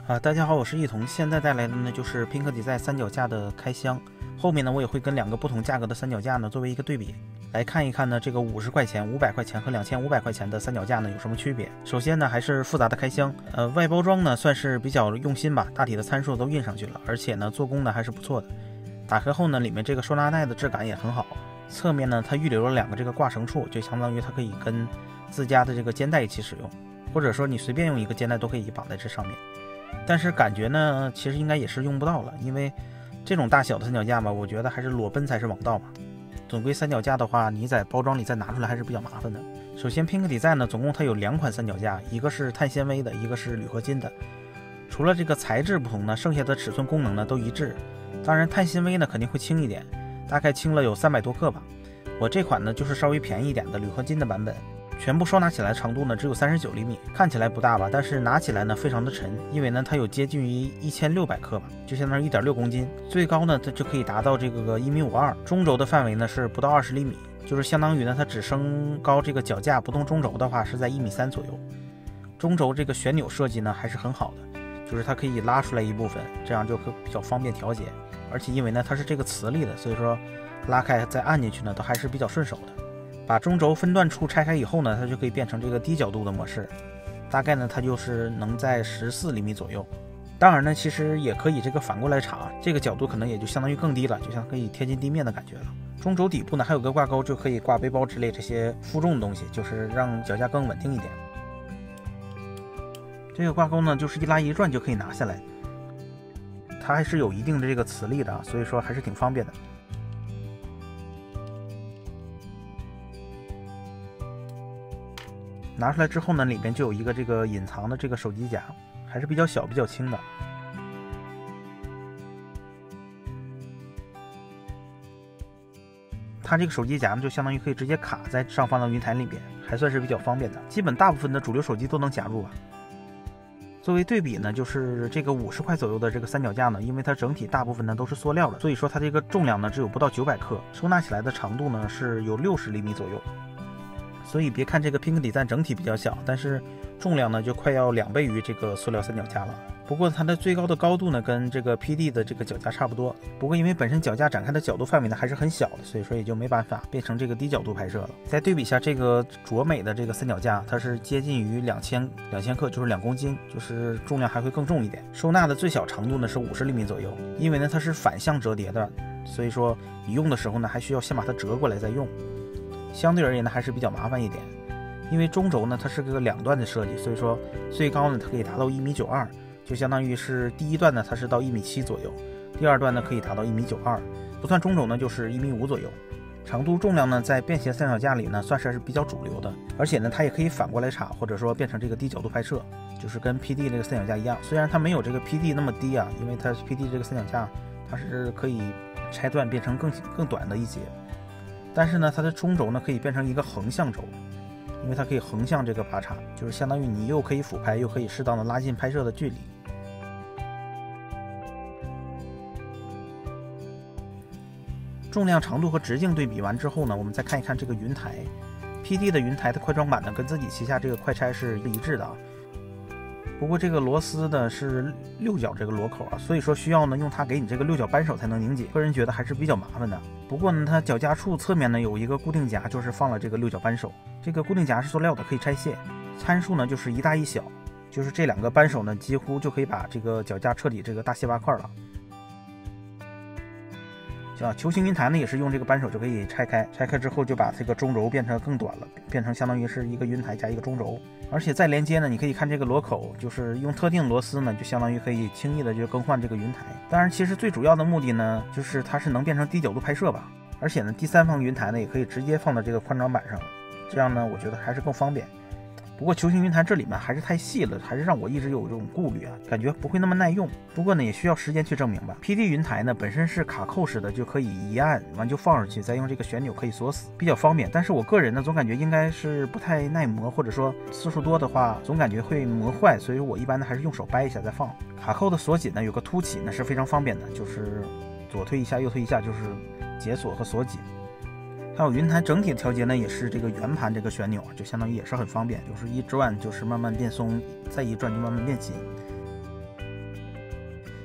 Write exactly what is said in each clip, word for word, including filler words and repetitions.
啊，大家好，我是一彤，现在带来的呢就是拼客迪赛三脚架的开箱。后面呢我也会跟两个不同价格的三脚架呢作为一个对比，来看一看呢这个五十块钱、五百块钱和两千五百块钱的三脚架呢有什么区别。首先呢还是复杂的开箱，呃，外包装呢算是比较用心吧，大体的参数都印上去了，而且呢做工呢还是不错的。打开后呢，里面这个收纳袋的质感也很好，侧面呢它预留了两个这个挂绳处，就相当于它可以跟自家的这个肩带一起使用，或者说你随便用一个肩带都可以绑在这上面。但是感觉呢其实应该也是用不到了，因为这种大小的三脚架吧，我觉得还是裸奔才是王道嘛。总归三脚架的话，你在包装里再拿出来还是比较麻烦的。首先拼客迪赛呢总共它有两款三脚架，一个是碳纤维的，一个是铝合金的。除了这个材质不同呢，剩下的尺寸功能呢都一致。当然碳纤维呢肯定会轻一点，大概轻了有三百多克吧。我这款呢就是稍微便宜一点的铝合金的版本，全部收纳起来长度呢只有三十九厘米，看起来不大吧，但是拿起来呢非常的沉，因为呢它有接近于一千六百克吧，就相当于 一点六公斤。最高呢它就可以达到这个一米五二，中轴的范围呢是不到二十厘米，就是相当于呢它只升高这个脚架不动中轴的话是在一米三左右。中轴这个旋钮设计呢还是很好的，就是它可以拉出来一部分，这样就可比较方便调节，而且因为呢它是这个磁力的，所以说拉开再按进去呢都还是比较顺手的。把中轴分段处拆开以后呢，它就可以变成这个低角度的模式，大概呢它就是能在十四厘米左右。当然呢其实也可以这个反过来插，这个角度可能也就相当于更低了，就像可以贴近地面的感觉了。中轴底部呢还有个挂钩，就可以挂背包之类这些负重的东西，就是让脚架更稳定一点。这个挂钩呢就是一拉一转就可以拿下来，它还是有一定的这个磁力的，所以说还是挺方便的。拿出来之后呢，里面就有一个这个隐藏的这个手机夹，还是比较小比较轻的。它这个手机夹呢就相当于可以直接卡在上方的云台里边，还算是比较方便的，基本大部分的主流手机都能夹住啊。作为对比呢，就是这个五十块左右的这个三脚架呢，因为它整体大部分呢都是塑料的，所以说它这个重量呢只有不到九百克，收纳起来的长度呢是有六十厘米左右。所以别看这个拼客迪赛整体比较小，但是重量呢就快要两倍于这个塑料三脚架了。不过它的最高的高度呢跟这个 P D 的这个脚架差不多，不过因为本身脚架展开的角度范围呢还是很小的，所以说也就没办法变成这个低角度拍摄了。再对比一下这个卓美的这个三脚架，它是接近于两千两千克，就是两公斤，就是重量还会更重一点。收纳的最小长度呢是五十厘米左右，因为呢它是反向折叠的，所以说你用的时候呢还需要先把它折过来再用。相对而言呢还是比较麻烦一点，因为中轴呢它是个两段的设计，所以说最高呢它可以达到一米九二，就相当于是第一段呢它是到一米七左右，第二段呢可以达到一米九二，不算中轴呢就是一米五左右。长度重量呢在便携三脚架里呢算是比较主流的，而且呢它也可以反过来插，或者说变成这个低角度拍摄，就是跟 P D 这个三脚架一样。虽然它没有这个 P D 那么低啊，因为它 P D 这个三脚架它是可以拆断变成更更短的一节，但是呢它的中轴呢可以变成一个横向轴，因为它可以横向这个拔插，就是相当于你又可以俯拍又可以适当的拉近拍摄的距离。重量、长度和直径对比完之后呢，我们再看一看这个云台。 P D 的云台的快装版呢跟自己旗下这个快拆是一致的啊，不过这个螺丝呢是六角这个螺口啊，所以说需要呢用它给你这个六角扳手才能拧紧，个人觉得还是比较麻烦的。不过呢它脚架处侧面呢有一个固定夹，就是放了这个六角扳手，这个固定夹是塑料的，可以拆卸。参数呢就是一大一小，就是这两个扳手呢几乎就可以把这个脚架彻底这个大卸八块了。啊，球形云台呢也是用这个扳手就可以拆开，拆开之后就把这个中轴变成更短了，变成相当于是一个云台加一个中轴。而且再连接呢，你可以看这个螺口，就是用特定螺丝呢，就相当于可以轻易的就更换这个云台。当然，其实最主要的目的呢，就是它是能变成低角度拍摄吧。而且呢，第三方云台呢也可以直接放到这个宽装板上，这样呢，我觉得还是更方便。不过球形云台这里面还是太细了，还是让我一直有这种顾虑啊，感觉不会那么耐用。不过呢，也需要时间去证明吧。P D 云台呢本身是卡扣式的，就可以一按完就放上去，再用这个旋钮可以锁死，比较方便。但是我个人呢总感觉应该是不太耐磨，或者说次数多的话总感觉会磨坏，所以我一般呢还是用手掰一下再放。卡扣的锁紧呢有个凸起呢是非常方便的，就是左推一下右推一下就是解锁和锁紧。还有云台整体的调节呢，也是这个圆盘这个旋钮，就相当于也是很方便，就是一转就是慢慢变松，再一转就慢慢变紧。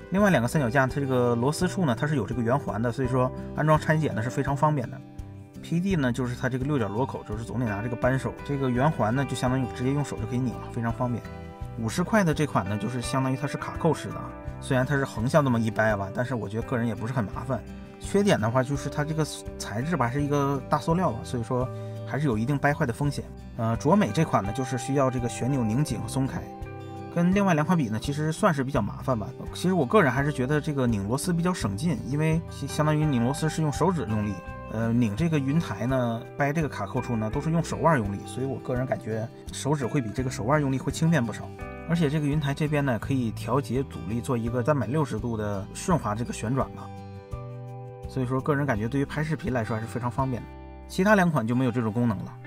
另外两个三脚架它这个螺丝处呢，它是有这个圆环的，所以说安装拆解呢是非常方便的。P D 呢就是它这个六角螺口，就是总得拿这个扳手，这个圆环呢就相当于直接用手就可以拧了，非常方便。五十块的这款呢，就是相当于它是卡扣式的啊，虽然它是横向这么一掰吧，但是我觉得个人也不是很麻烦。缺点的话就是它这个材质吧是一个大塑料吧，所以说还是有一定掰坏的风险。呃，卓美这款呢就是需要这个旋钮拧紧和松开，跟另外两款比呢其实算是比较麻烦吧。其实我个人还是觉得这个拧螺丝比较省劲，因为相当于拧螺丝是用手指用力，呃，拧这个云台呢掰这个卡扣处呢都是用手腕用力，所以我个人感觉手指会比这个手腕用力会轻便不少。而且这个云台这边呢可以调节阻力，做一个三百六十度的顺滑这个旋转吧，所以说个人感觉对于拍视频来说还是非常方便的。其他两款就没有这种功能了。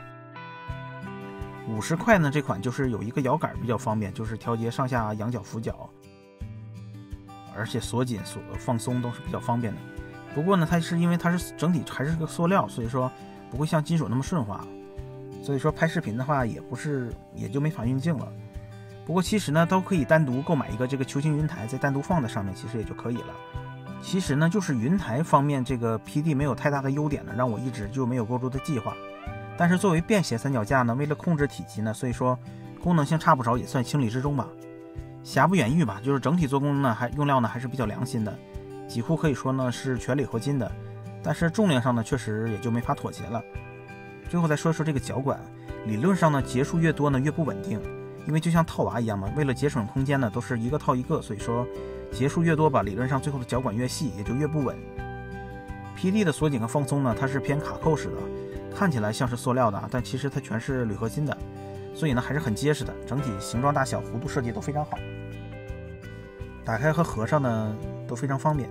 五十块呢这款就是有一个摇杆比较方便，就是调节上下仰角俯角，而且锁紧锁放松都是比较方便的。不过呢它是因为它是整体还是个塑料，所以说不会像金属那么顺滑，所以说拍视频的话也不是也就没法运镜了。不过其实呢都可以单独购买一个这个球形云台，再单独放在上面，其实也就可以了。其实呢就是云台方面这个 P D 没有太大的优点呢，让我一直就没有购入的计划。但是作为便携三脚架呢，为了控制体积呢，所以说功能性差不少，也算情理之中吧。瑕不掩瑜吧，就是整体做工呢还用料呢还是比较良心的，几乎可以说呢是全铝合金的，但是重量上呢确实也就没法妥协了。最后再说说这个脚管，理论上呢节数越多呢越不稳定，因为就像套娃一样嘛，为了节省空间呢都是一个套一个，所以说节数越多吧，理论上最后的脚管越细，也就越不稳。P D 的锁紧和放松呢它是偏卡扣式的，看起来像是塑料的，但其实它全是铝合金的，所以呢还是很结实的，整体形状大小弧度设计都非常好，打开和合上呢都非常方便。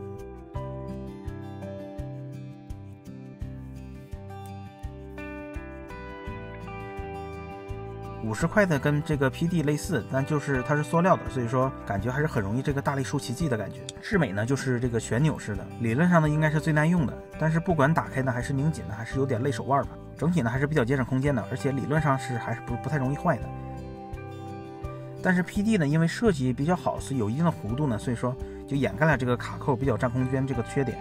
五十块的跟这个 P D 类似，但就是它是塑料的，所以说感觉还是很容易这个大力竖奇迹的感觉。智美呢就是这个旋钮式的，理论上呢应该是最耐用的，但是不管打开呢还是拧紧呢，还是有点累手腕吧。整体呢还是比较节省空间的，而且理论上是还是不不太容易坏的。但是 P D 呢因为设计比较好，是有一定的弧度呢，所以说就掩盖了这个卡扣比较占空间这个缺点。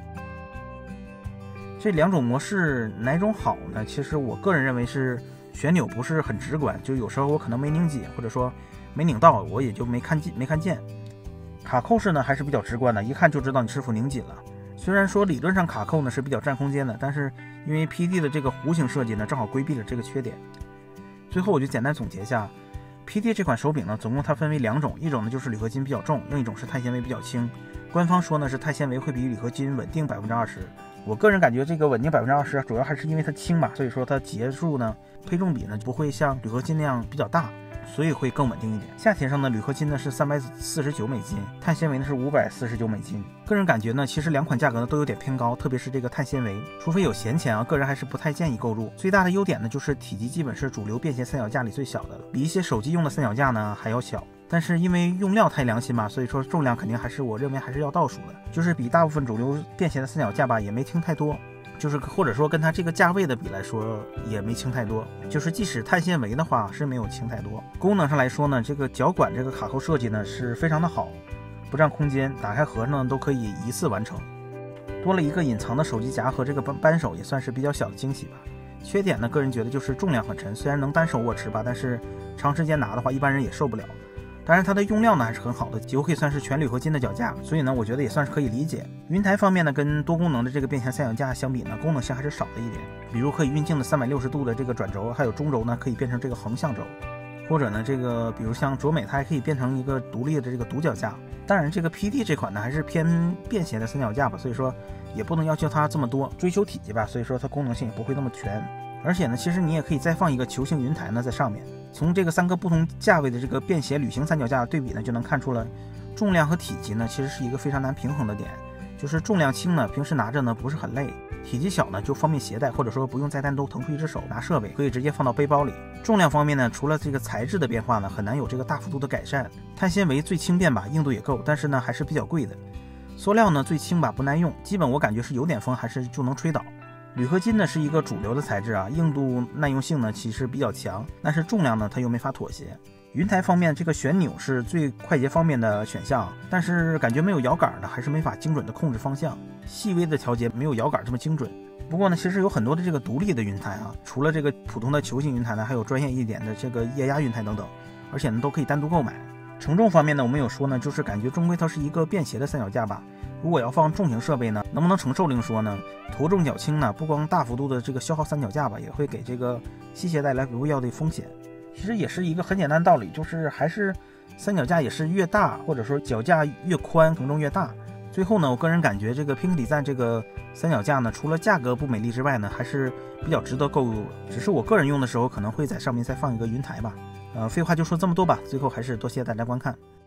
这两种模式哪种好呢？其实我个人认为是旋钮不是很直观，就有时候我可能没拧紧，或者说没拧到，我也就没看见没看见。卡扣式呢还是比较直观的，一看就知道你是否拧紧了。虽然说理论上卡扣呢是比较占空间的，但是因为 P D 的这个弧形设计呢正好规避了这个缺点。最后我就简单总结一下 P D 这款手柄呢，总共它分为两种，一种呢就是铝合金比较重，另一种是碳纤维比较轻。官方说呢是碳纤维会比铝合金稳定 百分之二十， 我个人感觉这个稳定 百分之二十 主要还是因为它轻吧，所以说它节数呢配重比呢不会像铝合金那样比较大，所以会更稳定一点。价钱上呢，铝合金呢是三百四十九美金，碳纤维呢是五百四十九美金。个人感觉呢，其实两款价格呢都有点偏高，特别是这个碳纤维，除非有闲钱啊，个人还是不太建议购入。最大的优点呢就是体积基本是主流便携三脚架里最小的了，比一些手机用的三脚架呢还要小。但是因为用料太良心吧，所以说重量肯定还是我认为还是要倒数的，就是比大部分主流便携的三脚架吧也没轻太多。就是或者说跟它这个价位的比来说也没轻太多，就是即使碳纤维的话是没有轻太多。功能上来说呢，这个脚管这个卡扣设计呢是非常的好，不占空间，打开合上呢都可以一次完成。多了一个隐藏的手机夹和这个扳扳手，也算是比较小的惊喜吧。缺点呢，个人觉得就是重量很沉，虽然能单手握持吧，但是长时间拿的话一般人也受不了。当然它的用料呢还是很好的，几乎可以算是全铝合金的脚架，所以呢我觉得也算是可以理解。云台方面呢，跟多功能的这个便携三脚架相比呢，功能性还是少了一点，比如可以运镜的三百六十度的这个转轴，还有中轴呢可以变成这个横向轴，或者呢这个比如像卓美它还可以变成一个独立的这个独脚架。当然这个 P D 这款呢还是偏便携的三脚架吧，所以说也不能要求它这么多，追求体积吧，所以说它功能性也不会那么全。而且呢其实你也可以再放一个球形云台呢在上面。从这个三个不同价位的这个便携旅行三脚架的对比呢，就能看出了重量和体积呢其实是一个非常难平衡的点。就是重量轻呢，平时拿着呢不是很累；体积小呢就方便携带，或者说不用再单独腾出一只手拿设备，可以直接放到背包里。重量方面呢，除了这个材质的变化呢，很难有这个大幅度的改善。碳纤维最轻便吧，硬度也够，但是呢还是比较贵的。塑料呢最轻吧，不耐用，基本我感觉是有点风还是就能吹倒。铝合金呢是一个主流的材质啊，硬度耐用性呢其实比较强，但是重量呢它又没法妥协。 云台方面，这个旋钮是最快捷方便的选项，但是感觉没有摇杆的，还是没法精准的控制方向，细微的调节没有摇杆这么精准。不过呢，其实有很多的这个独立的云台啊，除了这个普通的球形云台呢，还有专业一点的这个液压云台等等，而且呢都可以单独购买。承重方面呢，我们有说呢，就是感觉终归它是一个便携的三脚架吧。如果要放重型设备呢，能不能承受另说呢？头重脚轻呢，不光大幅度的这个消耗三脚架吧，也会给这个吸鞋带来不必要的风险。其实也是一个很简单的道理，就是还是三脚架也是越大，或者说脚架越宽，承重越大。最后呢，我个人感觉这个 Pink Design 这个三脚架呢，除了价格不美丽之外呢，还是比较值得购入。只是我个人用的时候，可能会在上面再放一个云台吧。呃，废话就说这么多吧，最后还是多谢大家观看。